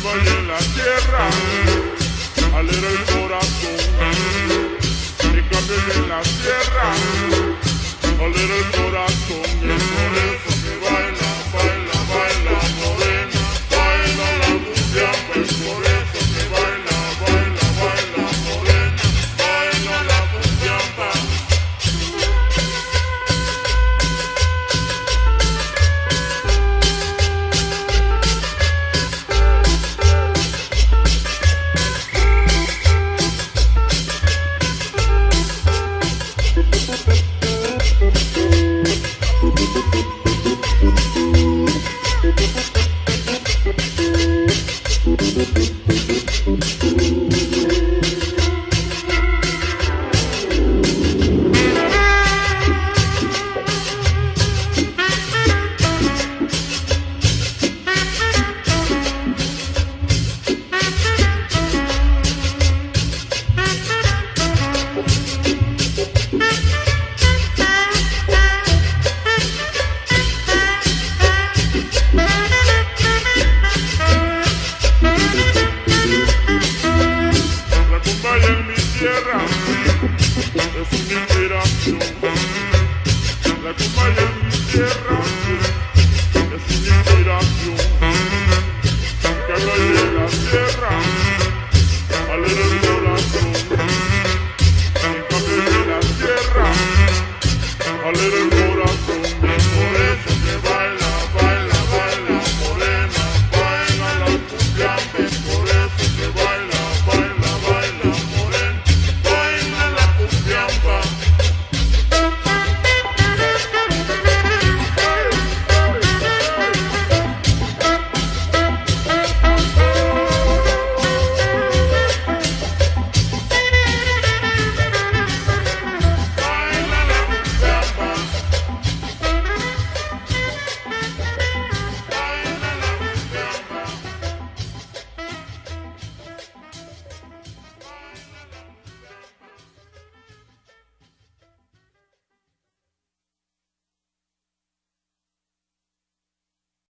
ahí en la tierra, alegra el corazón. En cambio en la tierra, alegra el corazón. Y es por eso que baila, baila, baila morena, baila la cumbiamba. Es por eso que baila, baila, baila morena, baila la cumbiamba. Thank you.